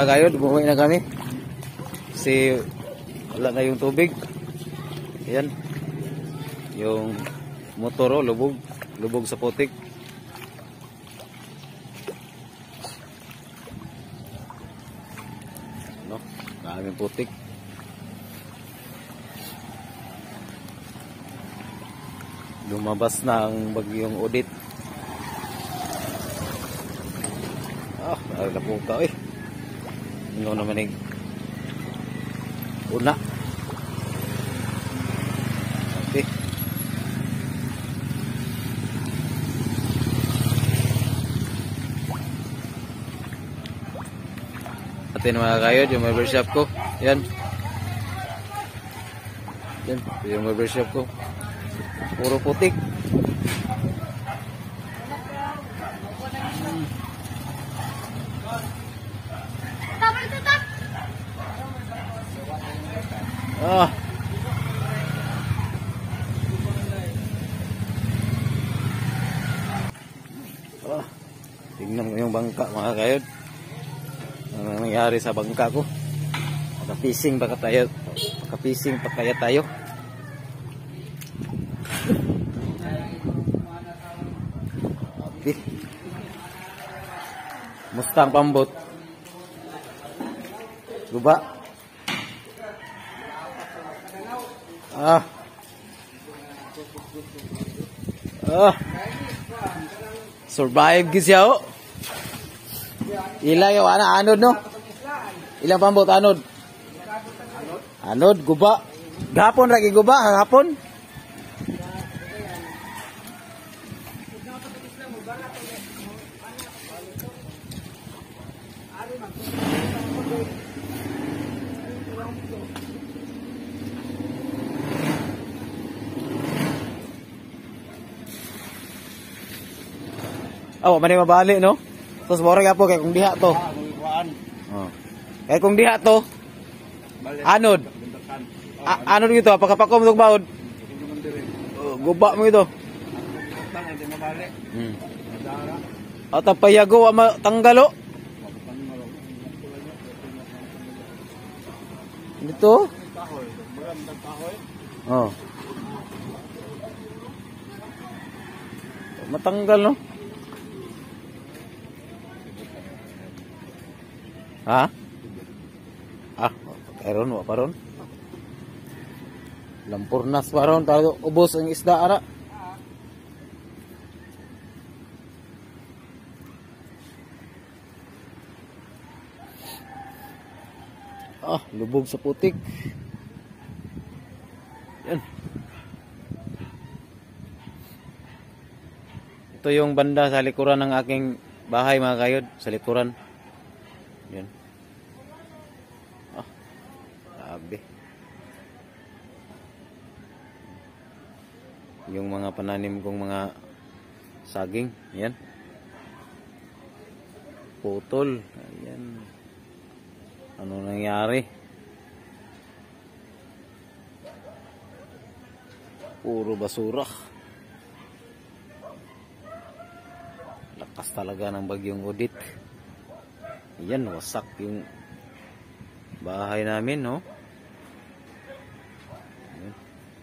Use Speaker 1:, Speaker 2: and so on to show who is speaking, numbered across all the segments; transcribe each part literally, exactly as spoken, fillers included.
Speaker 1: mga kayod, umuwi na kami. Kasi wala na yung tubig. Ayan. Yung motor, oh, lubog. Lubog sa putik. No, maraming putik. Lumabas na ang bagyong Odette. Ah, ay lapuka eh. Ano naman yung una. Okay. Atin mga kayod, yung barbershop ko. Yan. Yan, yung barbershop ko. Puro putik. Ah. Ah. Tingnan mo yung bangka mga kayod. Ano nangyari sa bangka ko? Pagka-fishing baka tayo, pagka-fishing pa kaya tayo. Okay. Mustang pambot. Guba. Ah. Ah. Survive gisiya oh. Ilang yung ana anod no? Ilang pambot anod? Anod guba. Gapon lagi guba hapon. Oh, mani mabali no? Tapos mora nga po kay kung diha to. Oh. Kay kung diha to. Anod. A anod gito pagkapakom tog baod. Oh, guba mo ito. Hmm. At payago ama tanggalo. Dito. Oh. Matanggal no? Ha? Ah, karon wa paron. Lampurnas paron tayo ubos ang isda ara. Ah, lubog sa putik. Yan. Ito yung banda sa likuran ng aking bahay mga kayod, sa likuran. Yan. Ah, grabe. Yung mga pananim kong mga saging, yan. Putol. Ayan. Ano nangyari? Puro basura. Lakas talaga ng bagyong Odette. Yan, wasak yung bahay namin, no? Yan.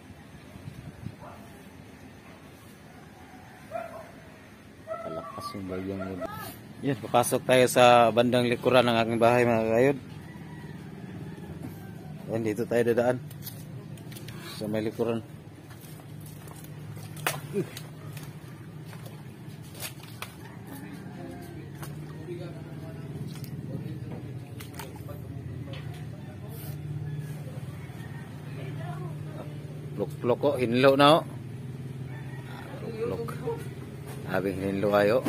Speaker 1: Kalakas yung bagyong Odette. Yan, papasok tayo sa bandang likuran ng aking bahay, mga kayod. Yan, dito tayo dadaan. Sa may likuran. Plok-plok ko, hinlo na o. Plok-plok. Habing hinlo kayo.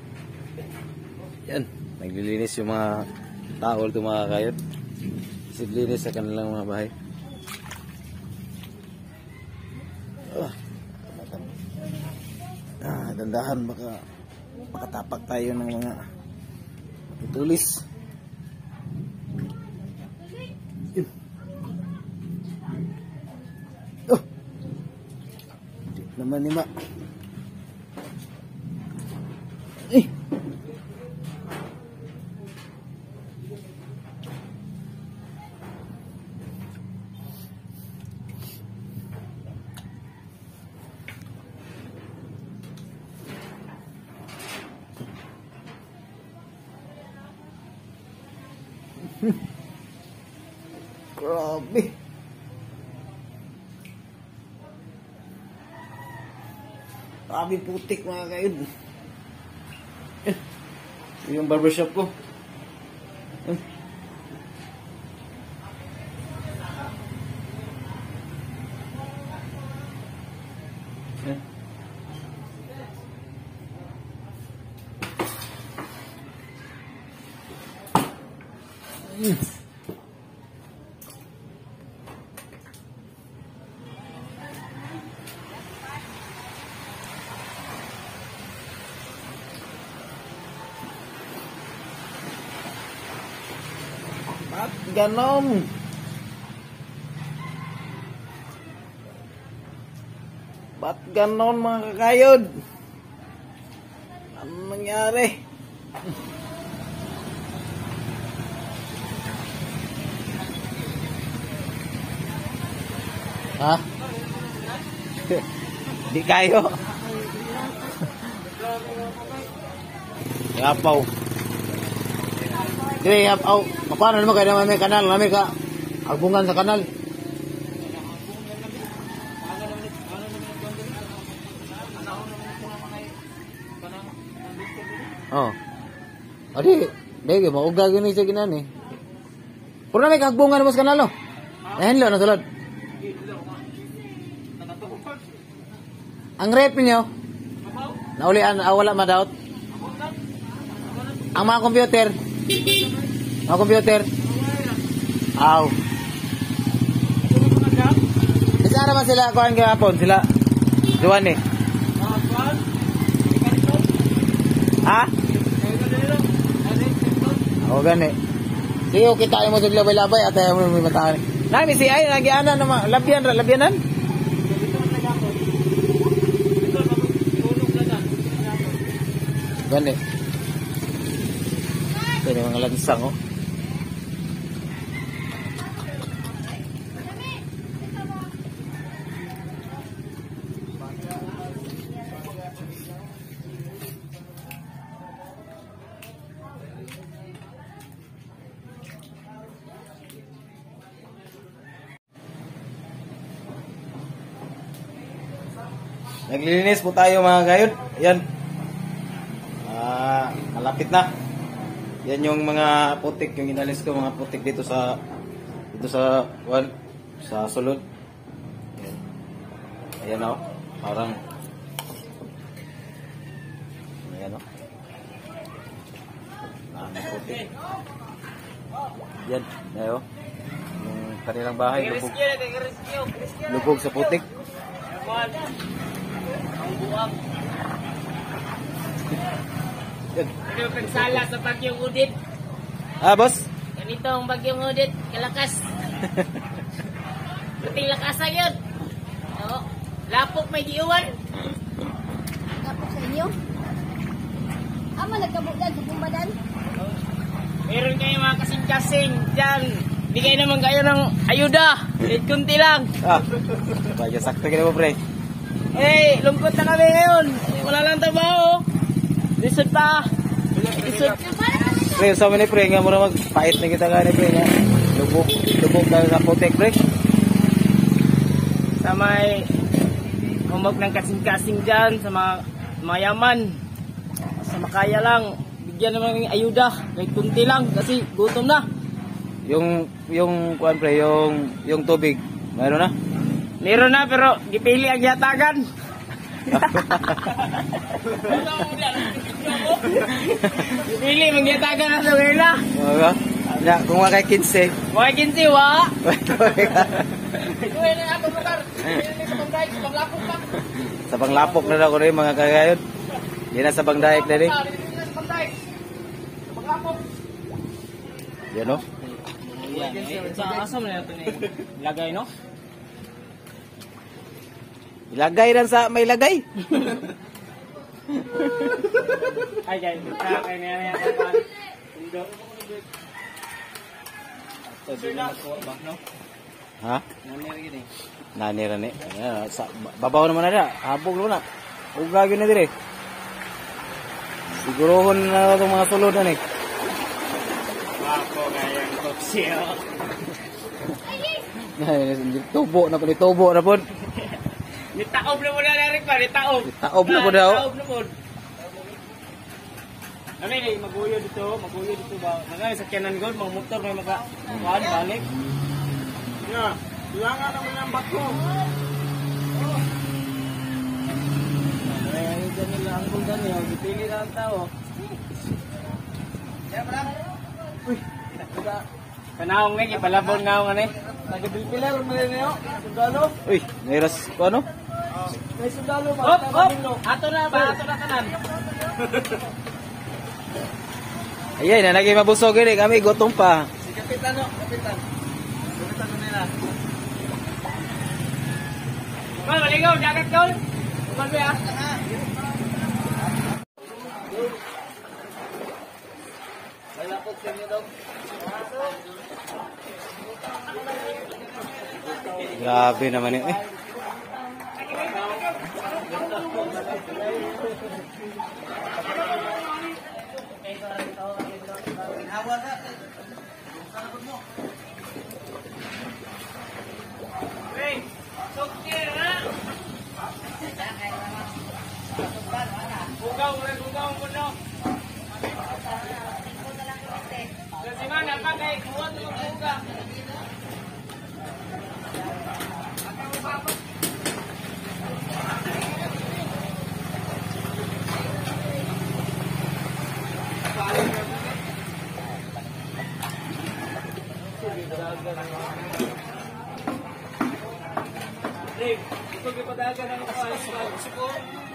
Speaker 1: Yan, naglilinis yung mga tao ito mga kayod. Siglinis sa kanilang mga bahay. Oh, ah, dandahan baka makatapak tayo ng mga tutulis. Oh, naman ni Ma. Eh. Grabe. Grabe putik mga kayod. Eh, yung barbershop ko. Eh. Eh. Mm. Ba't ganon? Ba't ganon mga kakayod? Ano nangyari? Ha? Di kayo. Yapaw. Di yapaw. Paano naman kayo naman may kanal? Namin ka agbungan sa kanal. Oh. Adi, dege mauga gini sa ginani. Puro na may kagbungan naman sa kanal, no? Nahinlo na sulod. Ang rep niyo? Naulian, ah, wala ma-doubt. Ang mga computer? Mga computer? Aw. Isa naman sila, kuhaan kahapon, sila. Duwan eh. Ha? Oo, gani. Sige, kita mo sa labay-labay at ayaw mo may matahan. Nami si ay, nagianan naman. Labyan, labyanan? Gani. Ito yung mga lansang, oh. Naglilinis po tayo mga gayod. Ayan. Ah, malapit na. Yan yung mga putik, yung inalis ko mga putik dito sa dito sa one sa sulod. Ayan. Ayan oh. Parang ayan oh. Ah, may putik. Yan, ayo. Yung kanilang bahay lubog. Lubog sa putik.
Speaker 2: Ang buwag. Ano pagsala sa bagyong Udit?
Speaker 1: Ah, boss?
Speaker 2: Ganito ang bagyong Udit, kalakas. Buting lakasan yun. Oo. Lapok may giuwan.
Speaker 3: Tapos sa inyo? Ama nagkabulan sa pumbadan?
Speaker 2: Meron kayo mga kasing-kasing dyan. Bigay naman kayo ng ayuda. Kahit kunti lang.
Speaker 1: Ah, kaya sakto ka na mo, pre.
Speaker 2: Eh, lungkot na kami ngayon. Wala lang trabaho. Lisod pa. Lisod.
Speaker 1: Pre, sa mga pre, nga mo na magpait na kita ka ni pre. Nga. Lubog, lubog na sa putik, pre.
Speaker 2: Sa may humog ng kasing-kasing dyan, sa mga mayaman. Sa makaya lang. Bigyan naman ng ayuda. Kahit kunti lang kasi gutom na.
Speaker 1: Yung, yung, kuan pre, yung, yung tubig, mayroon na?
Speaker 2: Meron na pero gipili ang yatagan. Gipili ang yatagan na sa wala.
Speaker 1: Oo. Na, kung wakay kinse.
Speaker 2: Mga kinsi wa.
Speaker 1: Sa panglapok na daw ko rin mga kagayod. Yan na sa bangdaik na rin. Yan o.
Speaker 2: Asam na ito ni lagay no?
Speaker 1: Ilagay rin sa may lagay.
Speaker 2: Ay guys, kaya niya yan.
Speaker 1: Ha?
Speaker 2: Nangyari gini.
Speaker 1: Nanira ni. Sa babaw naman na na. Habog naman na. Ugagin na dire. Sigurohon na itong mga sulod na ni.
Speaker 2: Ako kaya ito. Siya.
Speaker 1: Tubo na po, tubo na po.
Speaker 2: Nitaob na mo na narin pa, nitaob.
Speaker 1: Nitaob na po daw.
Speaker 2: Nitaob na po. Ano yun, maguyo dito, maguyo dito ba? Mga sa Kenan Gold, mga motor may maka, kuhaan, balik. Yeah, ilangan naman ang bato. Ay, dyan nila ang kuldan niya, dipili na ang tao. Uy, nakuda. Panahong nga, ipalabon nga ako nga eh. Nagpilpilar, may niyo, sundalo.
Speaker 1: Uy, nairas ko ano?
Speaker 2: May sundalo ba? Hop, hop! Ato na ba? Ato na kanan.
Speaker 1: Ayan, na naging mabusog eh. Kami gutom pa.
Speaker 2: Si Kapitan no, Kapitan. Kapitan no nila. Kol, maligaw, jagat kol. Kuman ba ya? May lapot sa inyo daw.
Speaker 1: Grabe naman yun eh.
Speaker 2: Bugaw, bugaw mo no. Kasi man, dapat ay kuha ito yung buga. Dave, ito kipadagan ang suko.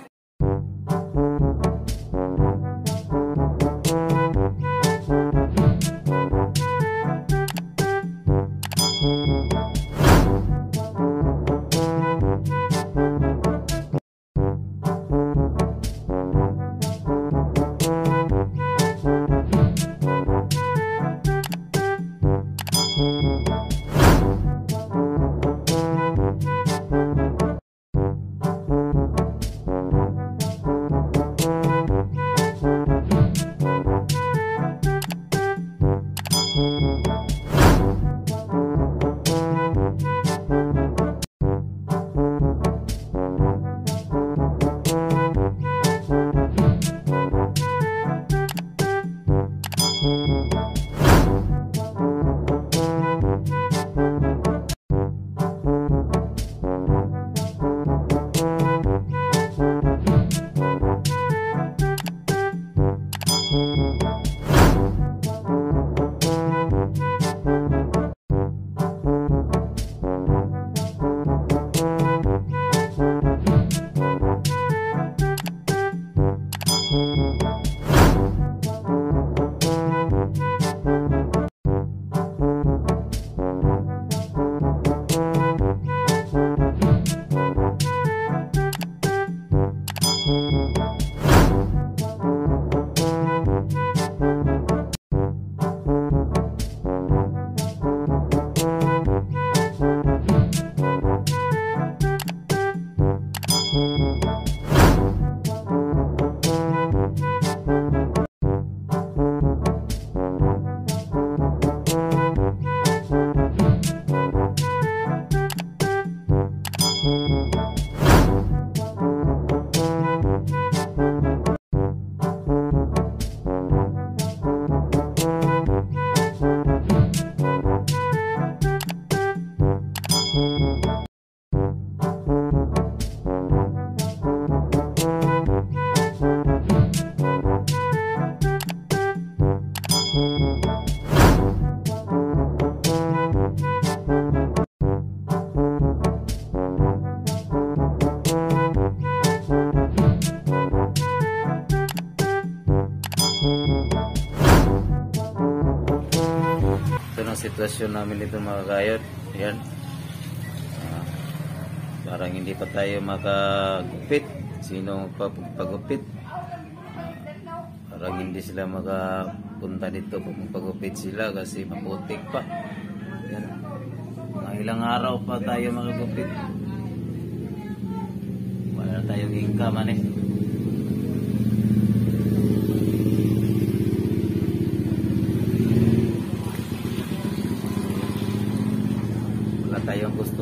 Speaker 1: Sitwasyon namin dito mga kayot. Ayan. Uh, parang hindi pa tayo makagupit. Sino pagpagupit? Uh, parang hindi sila makapunta dito kung magpagupit sila kasi maputik pa. Ayan. Mga ilang araw pa tayo makagupit. Wala tayong income eh.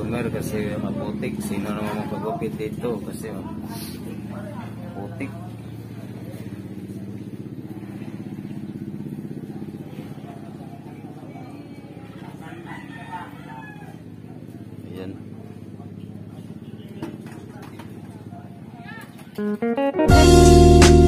Speaker 4: lugar kasi maputik. Sino naman magpagupit dito kasi maputik. Ayan.